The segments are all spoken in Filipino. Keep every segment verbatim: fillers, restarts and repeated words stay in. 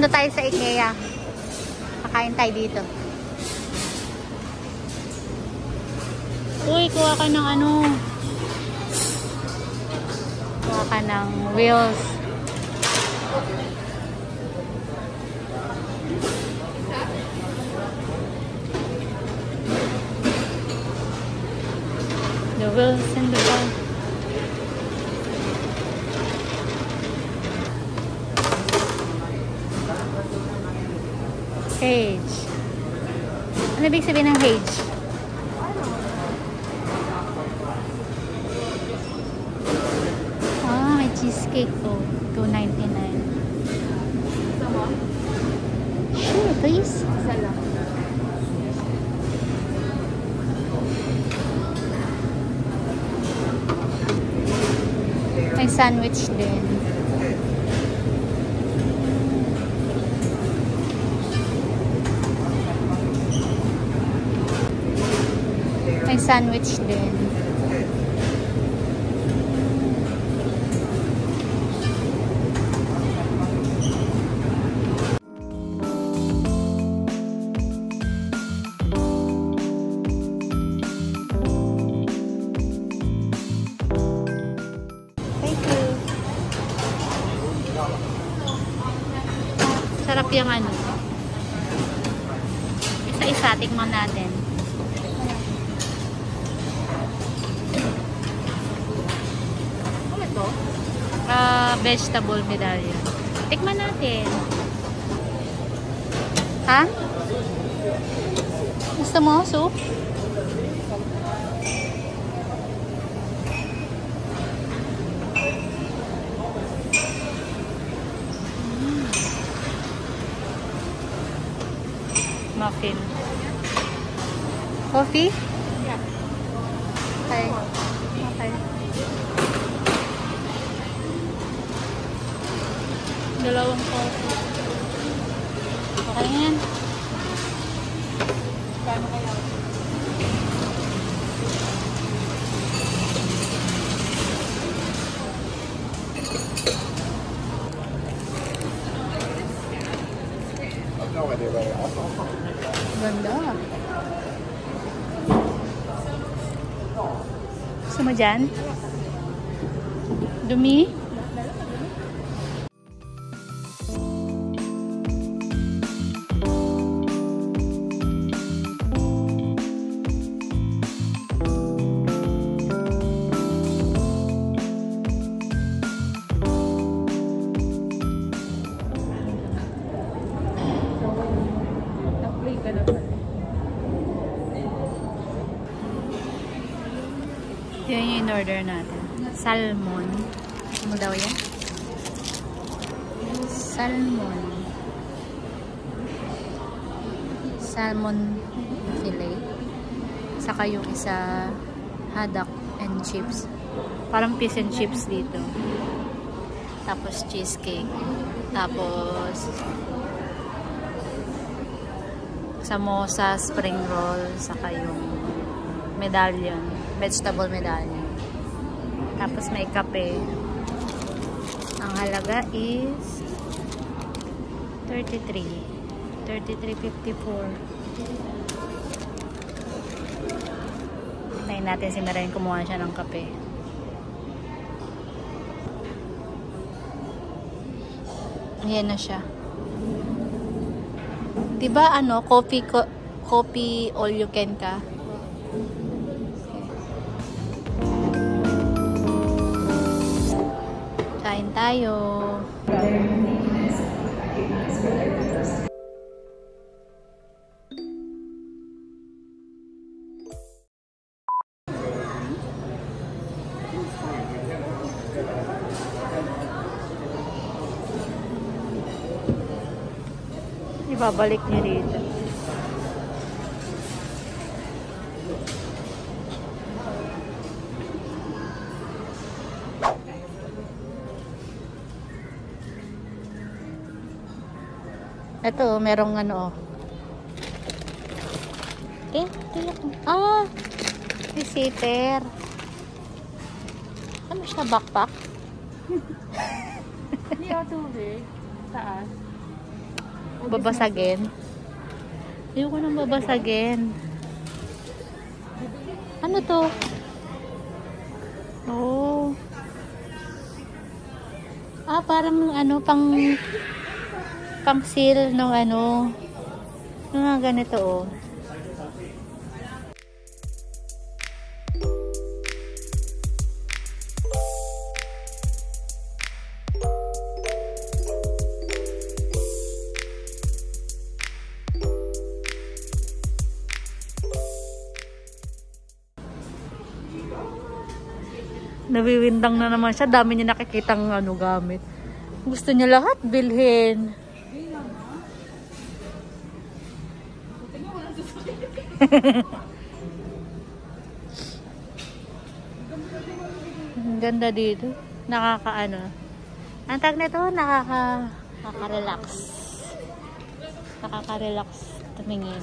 Punta tayo sa IKEA. Kakain tayo dito. Uy, kuha ka ng ano. Kuha ka ng wheels. The wheels in the ball. Hage. Ano ibig sabihin ng Hage? Ah, may cheesecake po. two ninety-nine. Sure, please. May sandwich din. May sandwich din. Sarap yung ano. Isa-isa, tikman natin. Ano ito? Uh, vegetable medallion. Tikman natin. Ha? Gusto mo soup? Muffin. Coffee? Yeah. Okay. Okay. Dalawang coffee. Okay yan. Kano kaya? Ganda. Gusto mo dyan? Dumi? Yun yung in-order natin. Salmon. Ano daw yan? Salmon. Salmon fillet. Saka yung isa haddock and chips. Parang fish and chips dito. Tapos cheesecake. Tapos samosa, spring roll. Saka yung medallion. Vegetable medallion. Tapos may kape. Ang halaga is thirty-three. thirty-three fifty-four. Tayin natin si Maren, kumuha siya ng kape. Ayan na siya. Diba ano, coffee, co coffee all you can ka? Kain tayo. Ibabalik niya rito. Ito, merong ano. Eh, tiyak mo. Ah, receiver. Ano siya, backpack? Hindi ako tubig. Taas. Babasagin. Ayoko nang babasagin. Ano to? Oh. Ah, parang ano, pang pang seal ng ano. Yung mga ganito, oh. Nawiwindang na naman siya. Dami niya nakikitang ano, gamit. Gusto niya lahat bilhin. Ang ganda dito. Nakakaano. Ang tag nito, nakaka nakaka-relax. Nakaka-relax tumingin.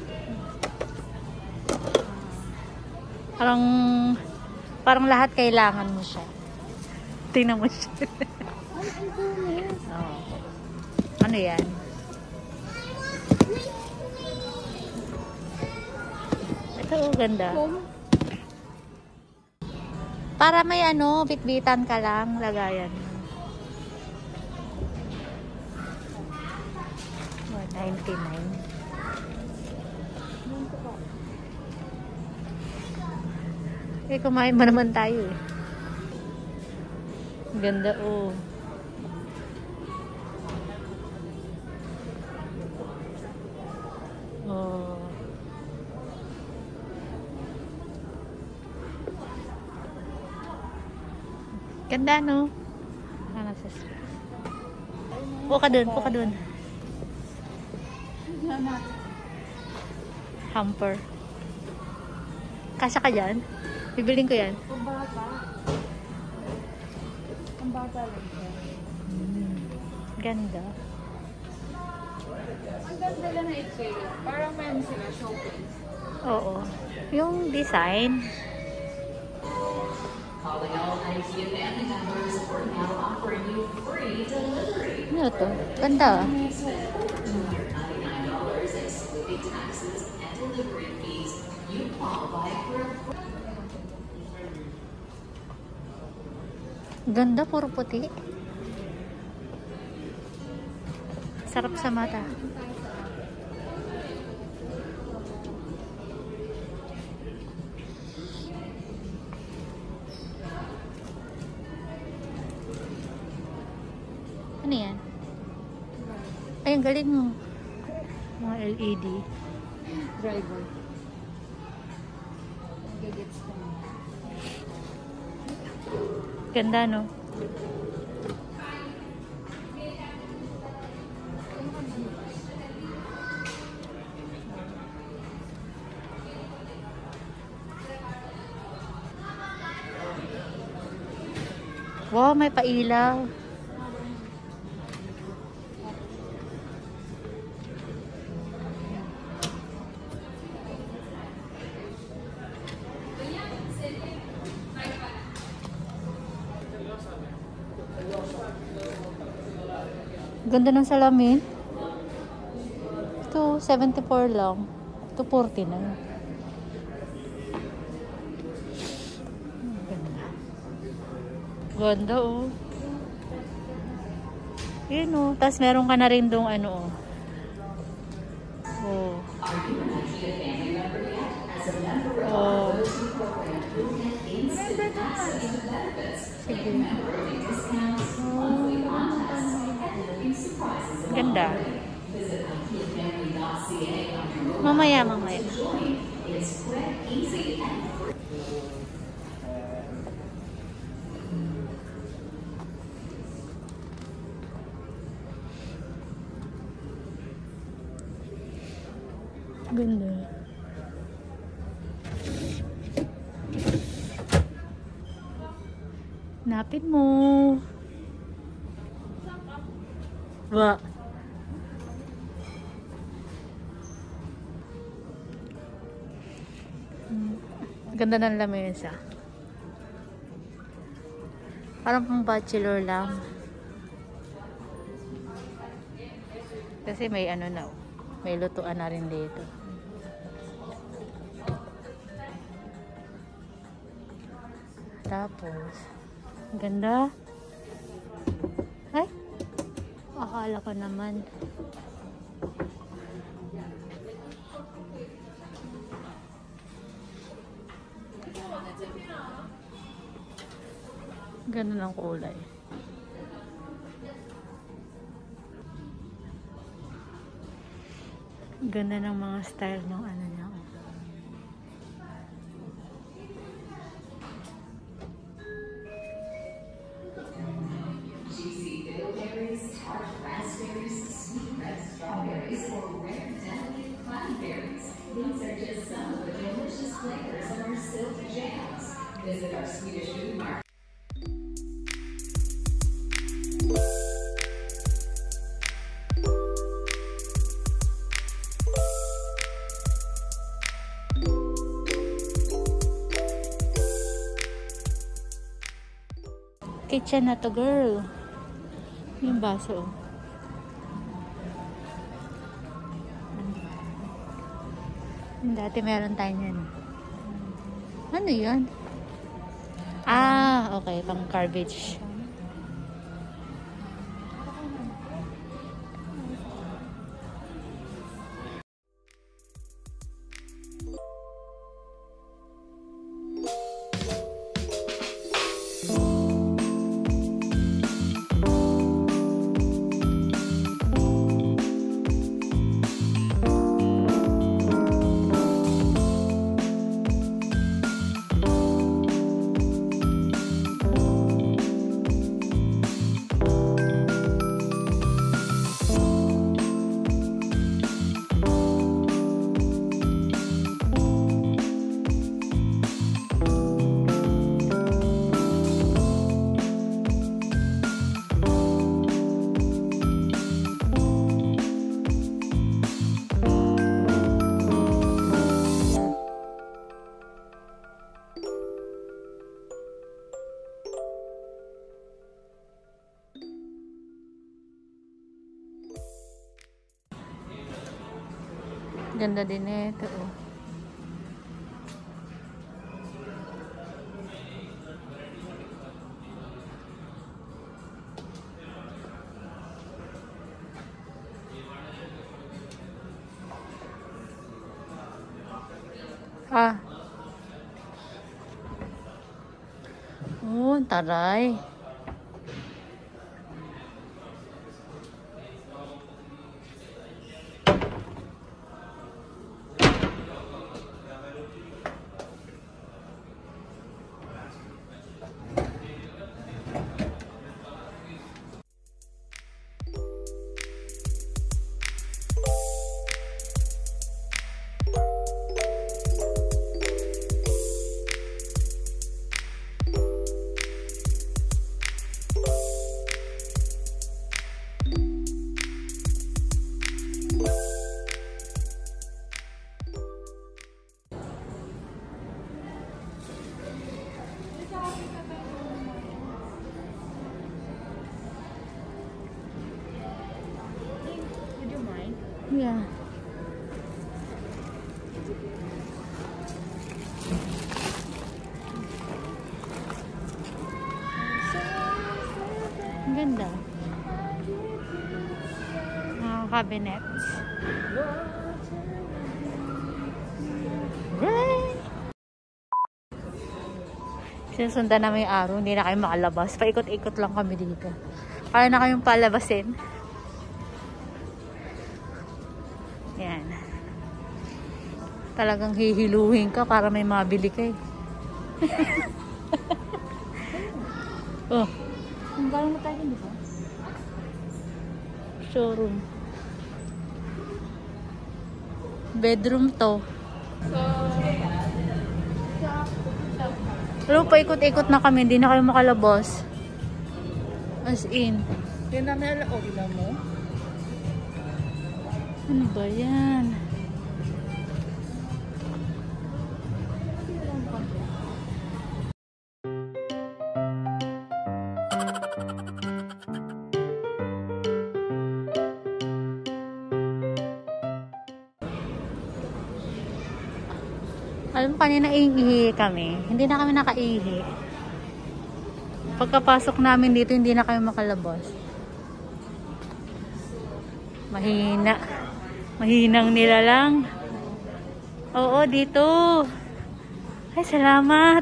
Parang Parang lahat kailangan mo siya. Tingnan mo siya. Oh. Ano yan? Ito, oh, ganda. Para may ano, bitbitan ka lang, lagayan mo. one ninety-nine. Eh, kumain mo naman tayo eh. Ganda, oh. Oh. Ganda, no? Ano sa Puka dun, puka dun. Hamper. Kasya ka dyan? Bibiling ko yan. Ang bata. Ang bata lang siya. Hmm. Ganda. Ang ganda lang na i-sale. Parang meron sila showcase. Oo. Yung design. Calling all IKEA family members, we're now offering you free delivery. Ano to? Ganda. ninety-nine dollars excluding taxes and delivery fees. You qualify for a Ganda, puro puti. Sarap sa mata. Ano yan? Ay, ang galing mo. Mga L E D. Driver. Gagets ko na. Ganda, no? Wow, may pailaw. Ganda ng salamin. Ito, seventy-four lang. Ito, forty na. Ganda. Ganda, oh. Yun, oh. Tapos meron ka na rin dong ano, oh. Oh. Oh. Sige. Ganda. Mamaya, mamaya. Ganda. Napin mo. Ba? Ganda ng lamesa. Parang pang bachelor lang. Kasi may ano na, may lutuan na rin dito. Tapos, ganda. Ay, akala ko naman. Ganun ang kulay. Ganda ng mga style ng ano niya. Juicy middleberries, tart raspberries, sweet red strawberries, or rare delicate cranberries. These are just some of the delicious flavors of our silk jams. Visit our Swedish food market. Kitchen na to, girl. Yung baso. Dati meron tayo yan. Ano yan? Ah, okay. Pang garbage. Ganda din ito. Oh. Ah. Oh, taray. Would you mind? Yeah. Ang ganda. Mga cabinets. Right. Sinusundan namin yung araw. Hindi na kayo makalabas. Paikot-ikot lang kami dito. Kaya na kayong palabasin. Yan. Talagang hihiluhin ka para may mabili ka eh. Oh. Ang galing mo tayo, di ba? Showroom. Bedroom to. So, Pero paikot-ikot na kami. Hindi na kayo makalabas. As in. yun na nila, o gila mo? Ano ba yan? Alam mo, kanina ihi kami. Hindi na kami nakaihi. Pagkapasok namin dito, hindi na kami makalabas. Mahina. Mahinang nila lang. Oo, dito. Ay, salamat.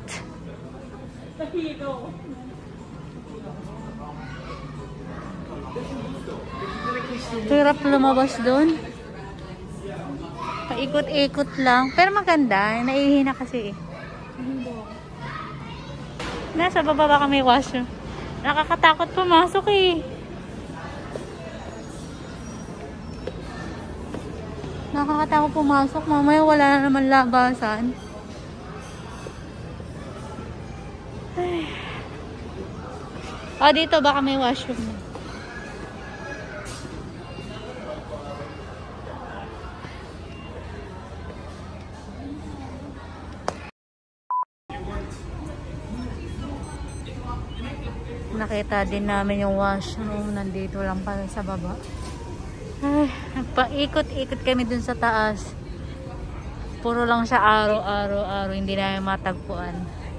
Hirap lumabas doon. Paikot-ikot lang. Pero maganda. Naihi na kasi eh. Nasa baba ba kami washroom? Nakakatakot pumasok eh. Nakakatakot pumasok. Mamaya wala na naman labasan. Ay. Oh, dito baka may washroom na. Nakita din namin yung washroom. Nandito lang pala sa baba. Ay, paikot-ikot kami dun sa taas. Puro lang siya araw-araw-araw. Hindi namin matagpuan.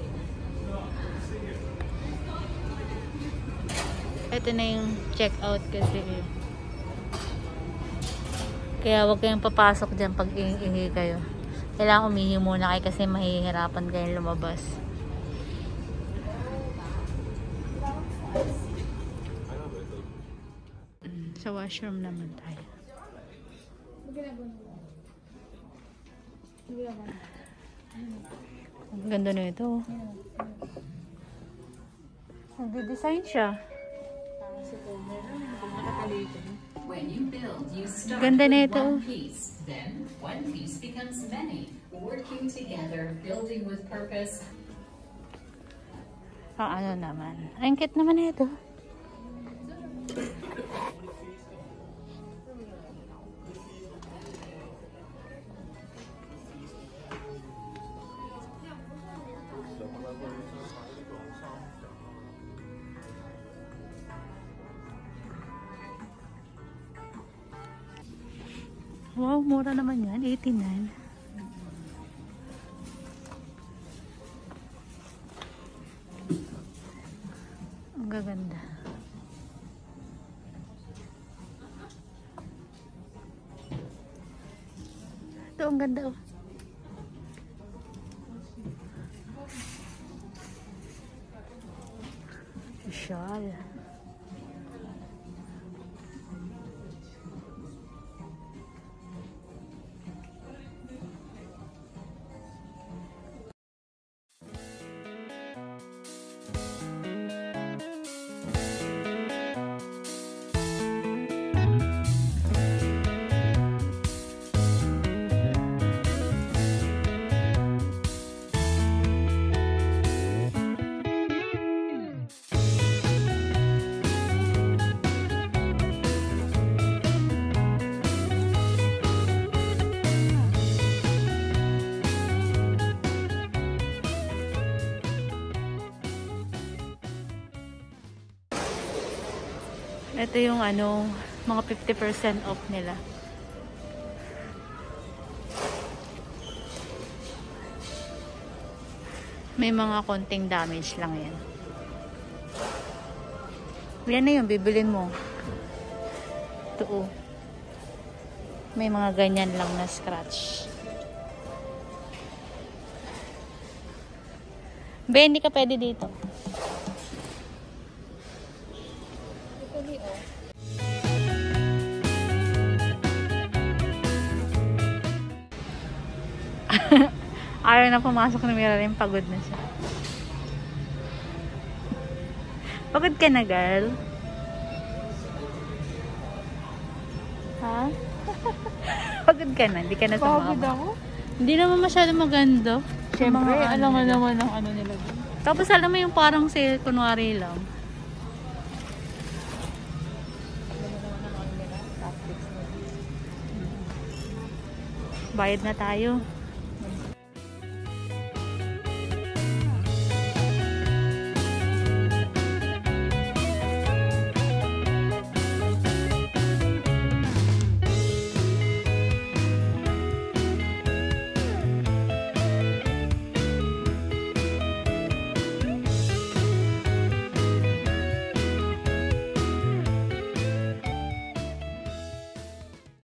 Ito na yung check-out kasi. Kaya huwag kayong papasok dyan pag ihi kayo. Kailangan umihi muna kayo kasi mahihirapan kayong lumabas. Sa washroom naman tayo. Ang ganda na ito. Nagde-design siya. When you build, you start Ganda na with ito. one piece. Then one piece becomes many. Working together, building with purpose. Ah, ano naman. Ang cute naman na ito. Wow, mura naman yan. eighty-nine. Ang gaganda. Ito, ang ganda oh. Shawl. Ito yung ano, mga fifty percent off nila. May mga konting damage lang yan. Yan na yung bibilin mo. Ito oh. May mga ganyan lang na scratch. Be, hindi ka pwede dito. Ayaw na pumasok ni Miralim, pagod na siya. Pagod ka na, girl? Ha? Pagod ka na, hindi ka na sumama. Pagod ako? Hindi naman masyado maganda. Siyempre, Mga alam mo ano naman ang ano nila dun. Tapos alam mo yung parang sale, kunwari lang. Bayad na tayo.